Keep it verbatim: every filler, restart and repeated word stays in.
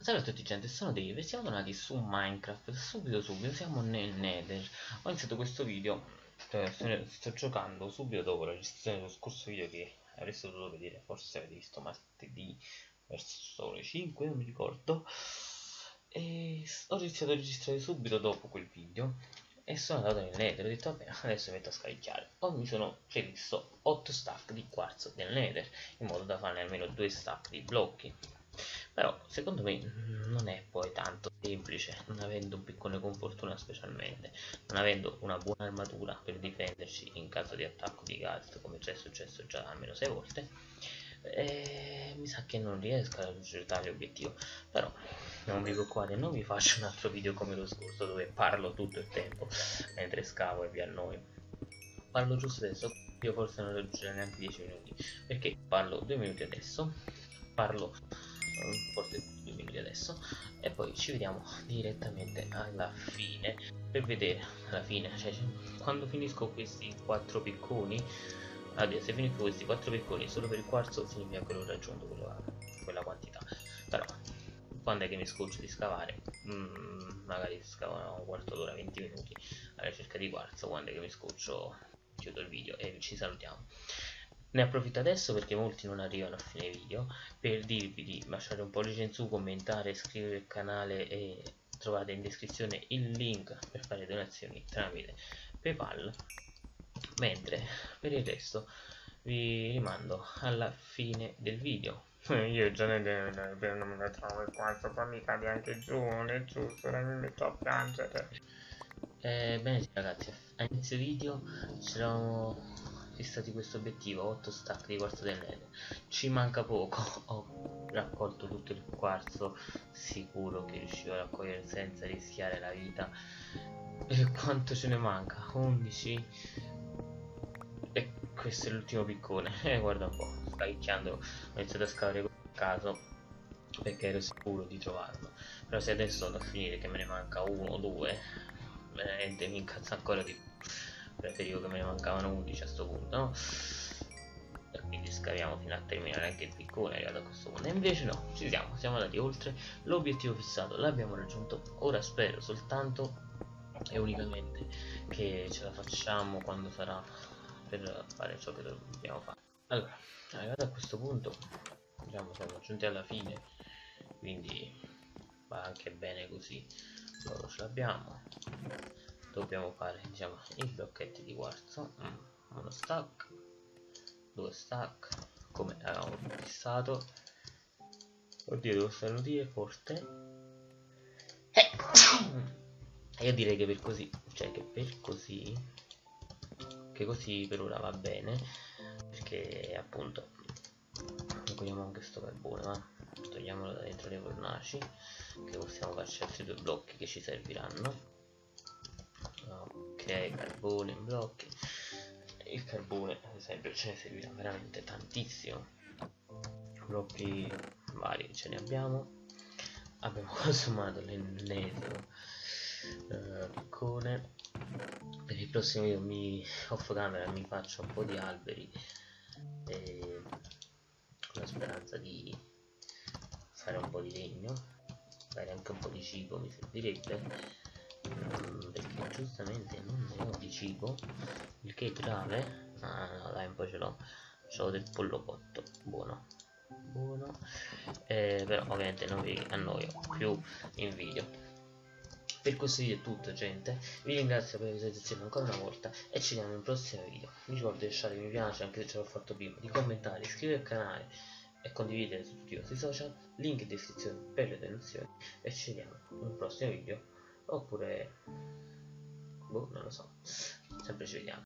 Salve a tutti gente, sono Dave e siamo tornati su Minecraft, subito subito, siamo nel Nether. Ho iniziato questo video, cioè sto, sto giocando subito dopo la registrazione dello scorso video che avreste dovuto vedere, forse avete visto martedì verso le cinque, non mi ricordo. E ho iniziato a registrare subito dopo quel video e sono andato nel Nether, ho detto vabbè adesso mi metto a scaricchiare. Poi mi sono previsto otto stack di quarzo del Nether, in modo da farne almeno due stack di blocchi. Però secondo me non è poi tanto semplice, non avendo un piccone con fortuna specialmente, non avendo una buona armatura per difenderci in caso di attacco di Ghast, come già è successo già almeno sei volte. E mi sa che non riesco a raggiungere tale obiettivo. Però non vi preoccupate, non vi faccio un altro video come lo scorso dove parlo tutto il tempo mentre scavo e vi annoio. Parlo giusto adesso, io forse non raggiungerò neanche dieci minuti, perché parlo due minuti adesso, parlo forse due minuti adesso, e poi ci vediamo direttamente alla fine per vedere alla fine, cioè quando finisco questi quattro picconi. Addio, se finisco questi quattro picconi solo per il quarzo significa che ho raggiunto quella, quella quantità. Però quando è che mi scoccio di scavare, mm, magari scavo un quarto d'ora, venti minuti alla ricerca di quarzo. Quando è che mi scoccio, chiudo il video e ci salutiamo. Ne approfitto adesso perché molti non arrivano a fine video per dirvi di lasciare un pollice in su, commentare, iscrivervi al canale e trovate in descrizione il link per fare donazioni tramite PayPal. Mentre per il resto vi rimando alla fine del video. Io già ne devo, non me la trovo il quarzo, poi mi cade anche giù, non è giusto, ora mi metto a piangere. Eh, bene sì, ragazzi, a inizio video ci eravamo fissati questo obiettivo, otto stack di quarzo del Nether. Ci manca poco, ho raccolto tutto il quarzo, sicuro che riuscirò a raccogliere senza rischiare la vita. E quanto ce ne manca? undici. E questo è l'ultimo piccone. E eh, guarda un po', scaricchiando ho iniziato a scavare a caso perché ero sicuro di trovarlo. Però se adesso vado a finire che me ne manca uno o due, veramente mi incazza ancora di più. Preferivo che me ne mancavano undici a sto punto, no? E quindi scaviamo fino a terminare anche il piccone arrivato a questo punto. E invece no, ci siamo, siamo andati oltre l'obiettivo fissato, l'abbiamo raggiunto. Ora spero soltanto e unicamente che ce la facciamo quando sarà per fare ciò che dobbiamo fare. Allora, arrivato a questo punto, diciamo siamo giunti alla fine, quindi va anche bene così. Loro ce l'abbiamo. Dobbiamo fare, diciamo, i blocchetti di quarzo. Mm, uno stack, due stack, come avevamo fissato. Oddio, devo starnutire forte. E io direi che per così, cioè che per così, che così per ora va bene, perché appunto togliamo anche sto carbone, ma togliamolo da dentro le fornaci, che possiamo farci altri due blocchi che ci serviranno. Ok, carbone in blocchi. Il carbone ad esempio ce ne servirà veramente tantissimo. Blocchi vari ce ne abbiamo. Abbiamo consumato l'ennesimo uh, piccone. Per il prossimo video mi off camera mi faccio un po' di alberi e con la speranza di fare un po' di legno, fare anche un po' di cibo mi servirebbe, mm, perché giustamente non ne ho di cibo, il che è grave. Ah no dai, un po' ce l'ho, c'ho del pollo cotto, buono buono, eh, però ovviamente non vi annoio più in video. Per questo video è tutto gente, vi ringrazio per la visualizzazione ancora una volta e ci vediamo in un prossimo video. Vi ricordo di lasciare mi piace anche se ce l'ho fatto prima, di commentare, iscrivervi al canale e condividere su tutti i vostri social, link in descrizione per le donazioni e ci vediamo in un prossimo video, oppure boh non lo so, sempre ci vediamo.